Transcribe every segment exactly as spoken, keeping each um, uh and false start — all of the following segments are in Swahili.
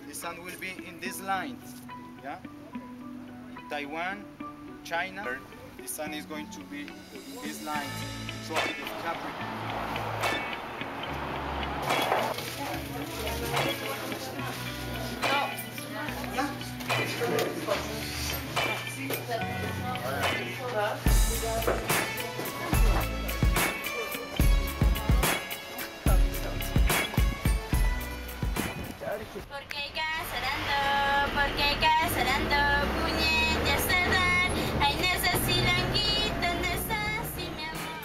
the sun will be in this line. Yeah? In Taiwan, China, the sun is going to be in this line, Tropic of Capricorn. Porque sarando, porque sarando, punya ya sadar, ay nasa silanggita nasa si mi amor.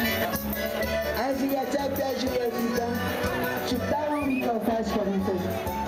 As we attack that, you will be done. Chutar um microfone para mim.